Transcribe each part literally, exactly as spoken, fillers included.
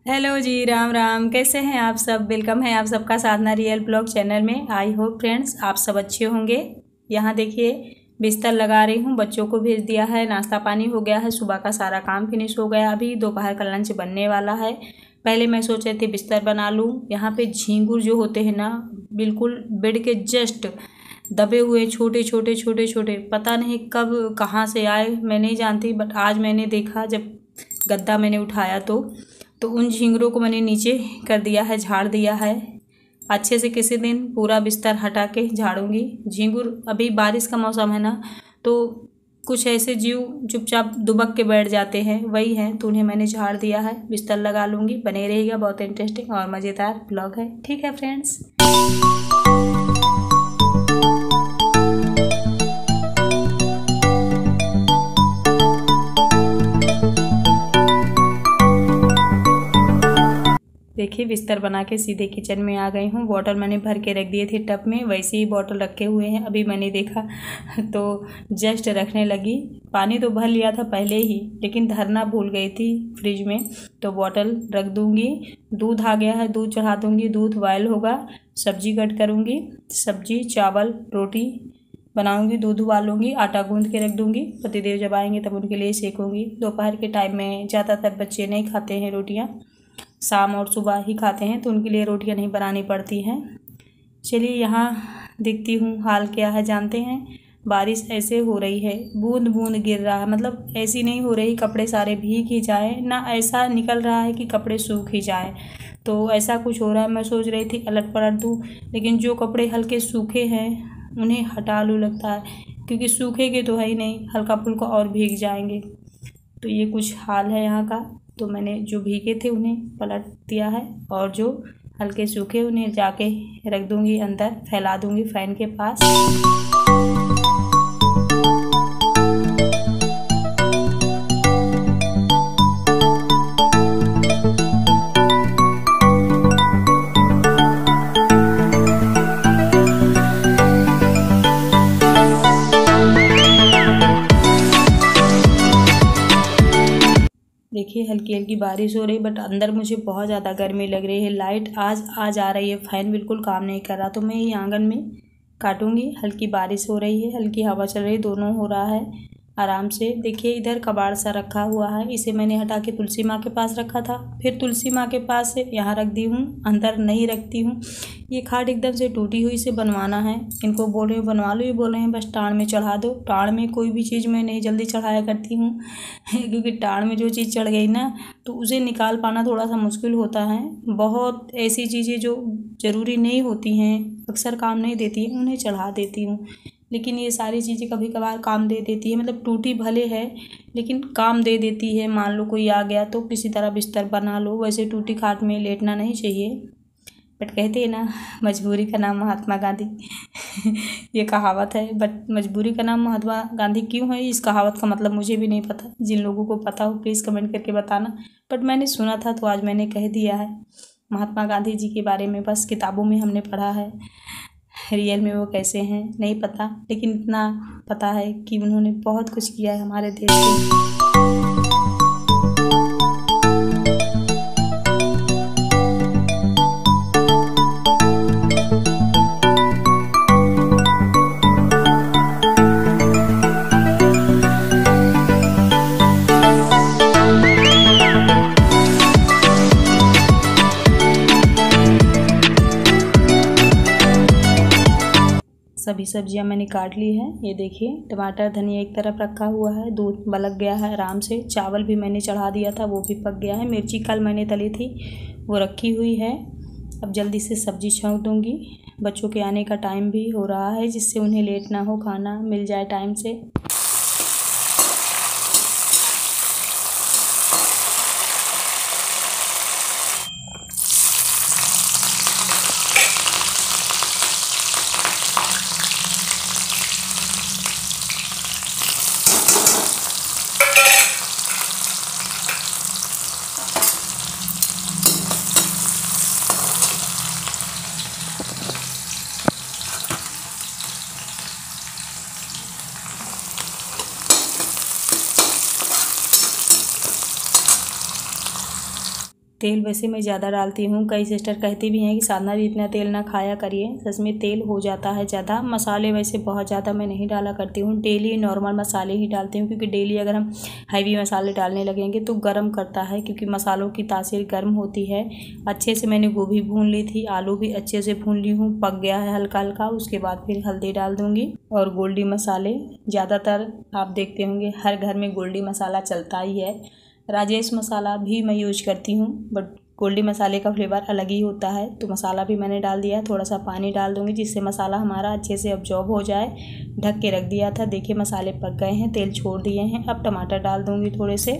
Hello जी, राम राम। कैसे हैं आप सब? वेलकम है आप सबका साधना रियल ब्लॉग चैनल में। आई होप फ्रेंड्स आप सब अच्छे होंगे। यहाँ देखिए बिस्तर लगा रही हूँ, बच्चों को भेज दिया है, नाश्ता पानी हो गया है, सुबह का सारा काम फिनिश हो गया, अभी दोपहर का लंच बनने वाला है। पहले मैं सोच रही थी बिस्तर बना लूँ। यहाँ पे झींगुर जो होते हैं ना, बिल्कुल बेड के जस्ट दबे हुए छोटे छोटे छोटे छोटे, पता नहीं कब कहाँ से आए, मैं नहीं जानती। बट आज मैंने देखा, जब गद्दा मैंने उठाया तो तो उन झींगरों को मैंने नीचे कर दिया है, झाड़ दिया है। अच्छे से किसी दिन पूरा बिस्तर हटा के झाड़ूंगी। झींगुर, अभी बारिश का मौसम है ना, तो कुछ ऐसे जीव चुपचाप दुबक के बैठ जाते हैं, वही हैं, तो उन्हें मैंने झाड़ दिया है। बिस्तर लगा लूँगी, बने रहेगा, बहुत इंटरेस्टिंग और मज़ेदार ब्लॉग है। ठीक है फ्रेंड्स। देखिए बिस्तर बना के सीधे किचन में आ गई हूँ। बॉटल मैंने भर के रख दिए थे टब में, वैसे ही बॉटल रखे हुए हैं। अभी मैंने देखा तो जस्ट रखने लगी। पानी तो भर लिया था पहले ही, लेकिन धरना भूल गई थी फ्रिज में, तो बॉटल रख दूँगी। दूध आ गया है, दूध चढ़ा दूँगी, दूध बॉयल होगा। सब्जी कट करूँगी, सब्जी चावल रोटी बनाऊँगी, दूध उबालूँगी, आटा गूँध के रख दूँगी। पतिदेव जब आएंगे तब उनके लिए सेकूँगी। दोपहर के टाइम में ज़्यादातर बच्चे नहीं खाते हैं रोटियाँ, शाम और सुबह ही खाते हैं, तो उनके लिए रोटियां नहीं बनानी पड़ती हैं। चलिए यहाँ देखती हूँ हाल क्या है। जानते हैं बारिश ऐसे हो रही है, बूंद बूंद गिर रहा है, मतलब ऐसी नहीं हो रही कपड़े सारे भीग ही जाए, ना ऐसा निकल रहा है कि कपड़े सूख ही जाए, तो ऐसा कुछ हो रहा है। मैं सोच रही थी अलट पलट दूँ, लेकिन जो कपड़े हल्के सूखे हैं उन्हें हटा लूँ लगता है, क्योंकि सूखेगे तो है ही नहीं, हल्का फुल्का और भीग जाएंगे। तो ये कुछ हाल है यहाँ का। तो मैंने जो भीगे थे उन्हें पलट दिया है, और जो हल्के सूखे उन्हें जाके रख दूँगी, अंदर फैला दूँगी फ़ैन के पास। देखिए हल्की हल्की बारिश हो रही, बट अंदर मुझे बहुत ज़्यादा गर्मी लग रही है। लाइट आज आज आ रही है, फ़ैन बिल्कुल काम नहीं कर रहा, तो मैं ये आंगन में काटूंगी। हल्की बारिश हो रही है, हल्की हवा चल रही है, दोनों हो रहा है आराम से। देखिए इधर कबाड़ सा रखा हुआ है, इसे मैंने हटा के तुलसी माँ के पास रखा था, फिर तुलसी माँ के पास से यहाँ रख दी हूँ, अंदर नहीं रखती हूँ। ये खाट एकदम से टूटी हुई से बनवाना है, इनको बोल रहे हो बनवा लो, ये बोल रहे हैं बस टाड़ में चढ़ा दो। टाड़ में कोई भी चीज़ मैं नहीं जल्दी चढ़ाया करती हूँ क्योंकि टाड़ में जो चीज़ चढ़ गई ना, तो उसे निकाल पाना थोड़ा सा मुश्किल होता है। बहुत ऐसी चीज़ें जो ज़रूरी नहीं होती हैं, अक्सर काम नहीं देती हैं, उन्हें चढ़ा देती हूँ। लेकिन ये सारी चीज़ें कभी कभार काम दे देती है, मतलब टूटी भले है लेकिन काम दे देती है। मान लो कोई आ गया तो किसी तरह बिस्तर बना लो, वैसे टूटी खाट में लेटना नहीं चाहिए। बट कहते हैं ना, मजबूरी का नाम महात्मा गांधी ये कहावत है। बट मजबूरी का नाम महात्मा गांधी क्यों है, इस कहावत का मतलब मुझे भी नहीं पता। जिन लोगों को पता हो प्लीज़ कमेंट करके बताना। बट मैंने सुना था तो आज मैंने कह दिया है। महात्मा गांधी जी के बारे में बस किताबों में हमने पढ़ा है, रियल में वो कैसे हैं नहीं पता, लेकिन इतना पता है कि उन्होंने बहुत कुछ किया है हमारे देश के। सभी सब्जियां मैंने काट ली हैं। ये देखिए टमाटर धनिया एक तरफ रखा हुआ है, दूध बलक गया है आराम से। चावल भी मैंने चढ़ा दिया था, वो भी पक गया है। मिर्ची कल मैंने तली थी, वो रखी हुई है। अब जल्दी से सब्जी छौंक दूंगी। बच्चों के आने का टाइम भी हो रहा है, जिससे उन्हें लेट ना हो, खाना मिल जाए टाइम से। तेल वैसे मैं ज़्यादा डालती हूँ। कई सिस्टर कहती भी हैं कि साधना दी इतना तेल ना खाया करिए, सच में तेल हो जाता है ज़्यादा। मसाले वैसे बहुत ज़्यादा मैं नहीं डाला करती हूँ, डेली नॉर्मल मसाले ही डालती हूँ, क्योंकि डेली अगर हम हैवी मसाले डालने लगेंगे तो गर्म करता है, क्योंकि मसालों की तासीर गर्म होती है। अच्छे से मैंने गोभी भून ली थी, आलू भी अच्छे से भून ली हूँ, पक गया है हल्का हल्का। उसके बाद फिर हल्दी डाल दूँगी और गोल्डी मसाले। ज़्यादातर आप देखते होंगे हर घर में गोल्डी मसाला चलता ही है। राजेश मसाला भी मैं यूज करती हूँ, बट गोल्डी मसाले का फ्लेवर अलग ही होता है। तो मसाला भी मैंने डाल दिया, थोड़ा सा पानी डाल दूँगी जिससे मसाला हमारा अच्छे से अब्जॉर्ब हो जाए। ढक के रख दिया था, देखिए मसाले पक गए हैं, तेल छोड़ दिए हैं। अब टमाटर डाल दूँगी थोड़े से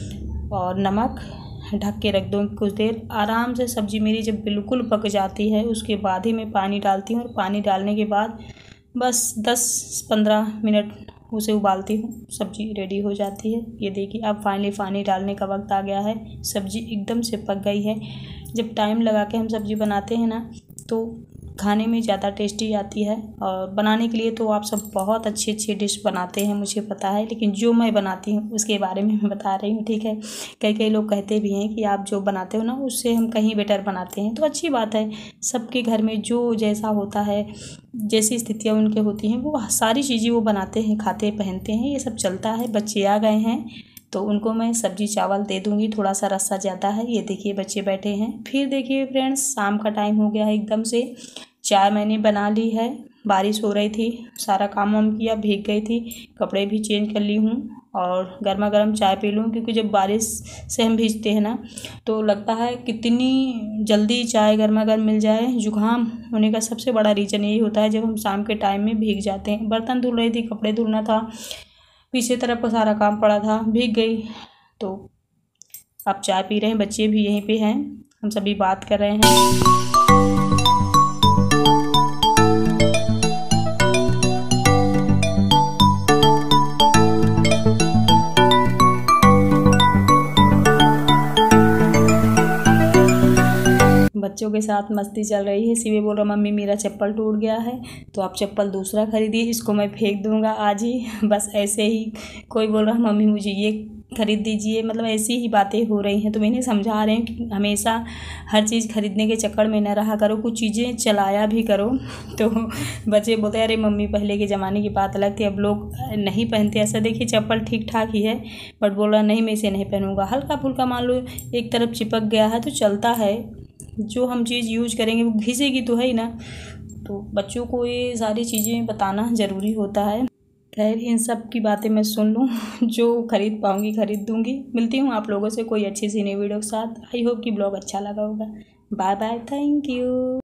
और नमक, ढक के रख दूँगी कुछ देर। आराम से सब्ज़ी मेरी जब बिल्कुल पक जाती है उसके बाद ही मैं पानी डालती हूँ, और पानी डालने के बाद बस दस पंद्रह मिनट उसे उबालती हूँ, सब्ज़ी रेडी हो जाती है। ये देखिए अब फाइनली पानी डालने का वक्त आ गया है, सब्ज़ी एकदम से पक गई है। जब टाइम लगा के हम सब्ज़ी बनाते हैं ना तो खाने में ज़्यादा टेस्टी आती है। और बनाने के लिए तो आप सब बहुत अच्छी अच्छी डिश बनाते हैं, मुझे पता है, लेकिन जो मैं बनाती हूँ उसके बारे में मैं बता रही हूँ, ठीक है। कई कई लोग कहते भी हैं कि आप जो बनाते हो ना उससे हम कहीं बेटर बनाते हैं, तो अच्छी बात है। सबके घर में जो जैसा होता है, जैसी स्थितियाँ उनके होती हैं, वो सारी चीज़ें वो बनाते हैं, खाते पहनते हैं, ये सब चलता है। बच्चे आ गए हैं तो उनको मैं सब्जी चावल दे दूँगी, थोड़ा सा रस्सा ज़्यादा है। ये देखिए बच्चे बैठे हैं। फिर देखिए फ्रेंड्स, शाम का टाइम हो गया है एकदम से। चाय मैंने बना ली है, बारिश हो रही थी, सारा काम वाम किया, भीग गई थी, कपड़े भी चेंज कर ली हूँ और गर्मा गर्म चाय पी लूँ, क्योंकि जब बारिश से हम भीगते हैं ना तो लगता है कितनी जल्दी चाय गर्मा गर्म मिल जाए। जुकाम होने का सबसे बड़ा रीज़न यही होता है जब हम शाम के टाइम में भीग जाते हैं। बर्तन धुल रही थी, कपड़े धुलना था, पीछे तरफ का सारा काम पड़ा था, भीग गई। तो अब चाय पी रहे हैं, बच्चे भी यहीं पे हैं, हम सभी बात कर रहे हैं। बच्चों के साथ मस्ती चल रही है। शिवे बोल रहा मम्मी मेरा चप्पल टूट गया है, तो आप चप्पल दूसरा खरीदिए, इसको मैं फेंक दूंगा आज ही। बस ऐसे ही कोई बोल रहा मम्मी मुझे ये खरीद दीजिए, मतलब ऐसी ही बातें हो रही हैं। तो मैंने समझा रहे हैं कि हमेशा हर चीज़ खरीदने के चक्कर में न रहा करो, कुछ चीज़ें चलाया भी करो। तो बच्चे बोलते हैं अरे मम्मी पहले के ज़माने की बात अलग थी, अब लोग नहीं पहनते ऐसा। देखिए चप्पल ठीक ठाक ही है, बट बोल रहा नहीं मैं इसे नहीं पहनूंगा। हल्का फुल्का मान लो एक तरफ चिपक गया है तो चलता है, जो हम चीज़ यूज करेंगे वो घिसेगी तो है ही ना। तो बच्चों को ये सारी चीज़ें बताना ज़रूरी होता है। खैर इन सब की बातें मैं सुन लूँ, जो खरीद पाऊँगी खरीद दूँगी। मिलती हूँ आप लोगों से कोई अच्छी सी नई वीडियो के साथ। आई होप कि ब्लॉग अच्छा लगा होगा। Bye bye, thank you.